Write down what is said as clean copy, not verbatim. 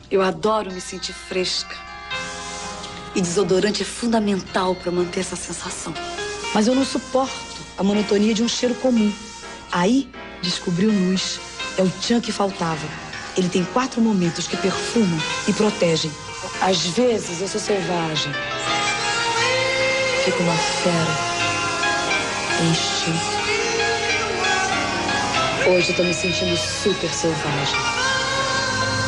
Eu adoro me sentir fresca. E desodorante é fundamental para manter essa sensação. Mas eu não suporto a monotonia de um cheiro comum. Aí, descobri o Luz. É o tchan que faltava. Ele tem 4 momentos que perfumam e protegem. Às vezes eu sou selvagem. Fico uma fera. Em instinto. Hoje eu tô me sentindo super selvagem.